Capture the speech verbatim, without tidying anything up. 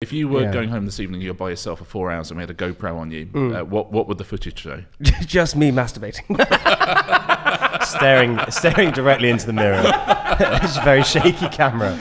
if you were Yeah. going home this evening, you're by yourself for four hours, and we had a GoPro on you, Mm. uh, what what would the footage show? Just me masturbating. staring staring directly into the mirror. It's a very shaky camera.